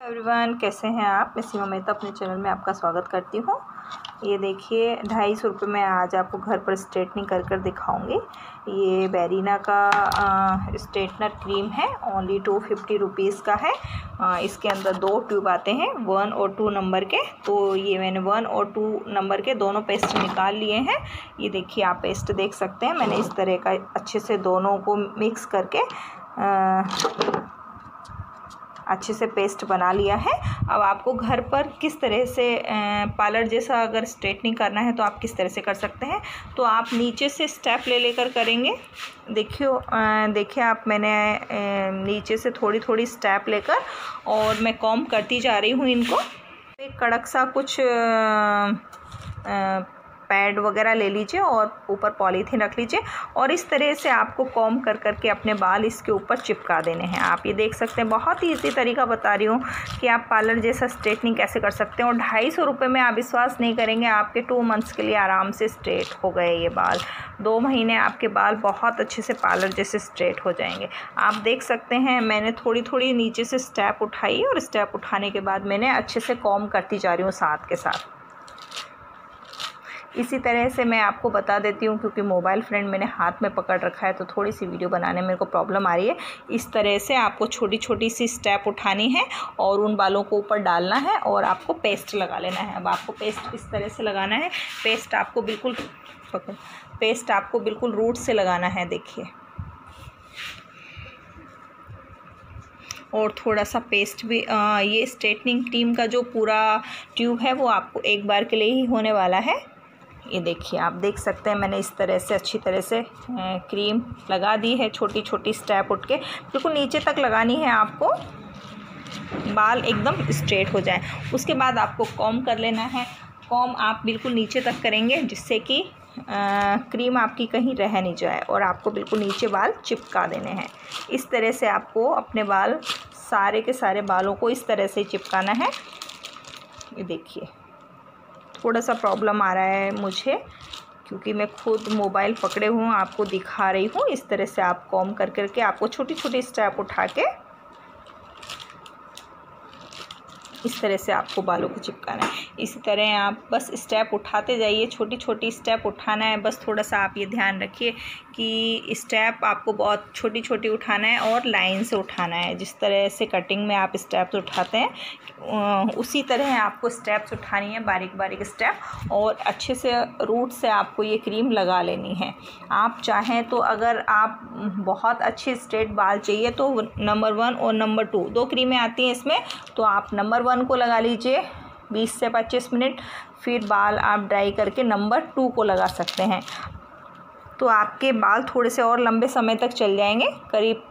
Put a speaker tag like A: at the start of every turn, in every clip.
A: Everyone, कैसे हैं आप। मैं सीमा मेहता अपने चैनल में आपका स्वागत करती हूँ। ये देखिए 250 रुपये में आज आपको घर पर स्ट्रेटनिंग कर दिखाऊंगी। ये बैरीना का स्ट्रेटनर क्रीम है, ओनली 250 रुपीज़ का है। इसके अंदर 2 ट्यूब आते हैं, 1 और 2 नंबर के। तो ये मैंने 1 और 2 नंबर के दोनों पेस्ट निकाल लिए हैं। ये देखिए आप पेस्ट देख सकते हैं, मैंने इस तरह का अच्छे से दोनों को मिक्स करके अच्छे से पेस्ट बना लिया है। अब आपको घर पर किस तरह से पार्लर जैसा अगर स्ट्रेटनिंग करना है तो आप किस तरह से कर सकते हैं। तो आप नीचे से स्टेप लेकर करेंगे। देखिए आप, मैंने नीचे से थोड़ी थोड़ी स्टेप लेकर और मैं कॉम्ब करती जा रही हूँ इनको। एक कड़क सा कुछ पैड वगैरह ले लीजिए और ऊपर पॉलीथीन रख लीजिए और इस तरह से आपको कॉम्ब करके अपने बाल इसके ऊपर चिपका देने हैं। आप ये देख सकते हैं, बहुत ही इजी तरीका बता रही हूँ कि आप पार्लर जैसा स्ट्रेटनिंग कैसे कर सकते हैं। और 250 रुपये में आप विश्वास नहीं करेंगे, आपके 2 मंथ्स के लिए आराम से स्ट्रेट हो गए ये बाल। 2 महीने आपके बाल बहुत अच्छे से पार्लर जैसे स्ट्रेट हो जाएंगे। आप देख सकते हैं, मैंने थोड़ी थोड़ी नीचे से स्टेप उठाई और स्टेप उठाने के बाद मैंने अच्छे से कॉम्ब करती जा रही हूँ साथ के साथ। इसी तरह से मैं आपको बता देती हूँ, क्योंकि मोबाइल फ्रेंड मैंने हाथ में पकड़ रखा है तो थोड़ी सी वीडियो बनाने में मेरे को प्रॉब्लम आ रही है। इस तरह से आपको छोटी छोटी सी स्टेप उठानी है और उन बालों को ऊपर डालना है और आपको पेस्ट लगा लेना है। अब आपको पेस्ट इस तरह से लगाना है। पेस्ट आपको बिल्कुल रूट से लगाना है, देखिए। और थोड़ा सा पेस्ट भी, ये स्ट्रेटनिंग क्रीम का जो पूरा ट्यूब है वो आपको एक बार के लिए ही होने वाला है। ये देखिए आप देख सकते हैं, मैंने इस तरह से अच्छी तरह से क्रीम लगा दी है। छोटी छोटी स्टेप उठ के बिल्कुल नीचे तक लगानी है आपको, बाल एकदम स्ट्रेट हो जाए। उसके बाद आपको कॉम्ब कर लेना है। कॉम्ब आप बिल्कुल नीचे तक करेंगे जिससे कि क्रीम आपकी कहीं रह नहीं जाए और आपको बिल्कुल नीचे बाल चिपका देने हैं। इस तरह से आपको अपने बाल, सारे के सारे बालों को इस तरह से चिपकाना है। ये देखिए थोड़ा सा प्रॉब्लम आ रहा है मुझे, क्योंकि मैं खुद मोबाइल पकड़े हूँ, आपको दिखा रही हूँ। इस तरह से आप कॉम्ब करके आपको छोटी छोटी स्टेप उठा के इस तरह से आपको बालों को चिपकाना है। इसी तरह आप बस स्टेप उठाते जाइए, छोटी छोटी स्टेप उठाना है। बस थोड़ा सा आप ये ध्यान रखिए कि स्टेप आपको बहुत छोटी छोटी उठाना है और लाइन से उठाना है। जिस तरह से कटिंग में आप स्टेप्स उठाते हैं उसी तरह आपको स्टेप्स उठानी है, बारीक बारीक स्टेप। और अच्छे से रूट से आपको ये क्रीम लगा लेनी है। आप चाहें तो अगर आप बहुत अच्छे स्ट्रेट बाल चाहिए तो नंबर 1 और नंबर 2 2 क्रीमें आती हैं इसमें, तो आप नंबर 1 को लगा लीजिए 20 से 25 मिनट, फिर बाल आप ड्राई करके नंबर 2 को लगा सकते हैं। तो आपके बाल थोड़े से और लंबे समय तक चल जाएंगे, करीब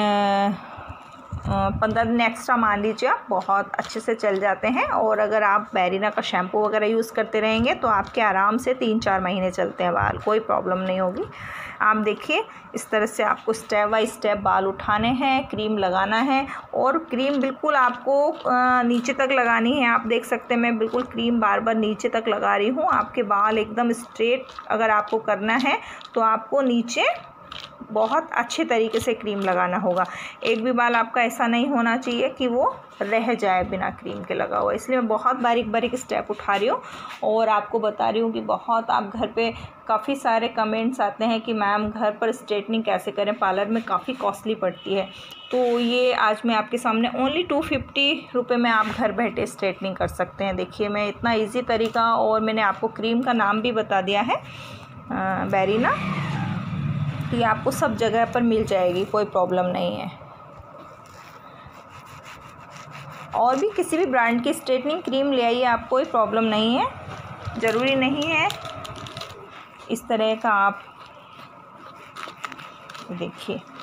A: 15 दिन एक्स्ट्रा मान लीजिए आप, बहुत अच्छे से चल जाते हैं। और अगर आप बैरीना का शैम्पू वगैरह यूज़ करते रहेंगे तो आपके आराम से 3-4 महीने चलते हैं बाल, कोई प्रॉब्लम नहीं होगी। आप देखिए इस तरह से आपको स्टेप बाय स्टेप बाल उठाने हैं, क्रीम लगाना है और क्रीम बिल्कुल आपको नीचे तक लगानी है। आप देख सकते हैं मैं बिल्कुल क्रीम बार बार नीचे तक लगा रही हूँ। आपके बाल एकदम स्ट्रेट अगर आपको करना है तो आपको नीचे बहुत अच्छे तरीके से क्रीम लगाना होगा। एक भी बाल आपका ऐसा नहीं होना चाहिए कि वो रह जाए बिना क्रीम के लगा हुआ। इसलिए मैं बहुत बारीक बारीक स्टेप उठा रही हूँ और आपको बता रही हूँ कि बहुत आप घर पे काफ़ी सारे कमेंट्स आते हैं कि मैम घर पर स्ट्रेटनिंग कैसे करें, पार्लर में काफ़ी कॉस्टली पड़ती है। तो ये आज मैं आपके सामने ओनली 250 रुपये में आप घर बैठे स्ट्रेटनिंग कर सकते हैं। देखिए मैं इतना ईजी तरीका, और मैंने आपको क्रीम का नाम भी बता दिया है, बैरीना। तो ये आपको सब जगह पर मिल जाएगी, कोई प्रॉब्लम नहीं है। और भी किसी भी ब्रांड की स्ट्रेटनिंग क्रीम ले आइए, आप, कोई प्रॉब्लम नहीं है। ज़रूरी नहीं है इस तरह का। आप देखिए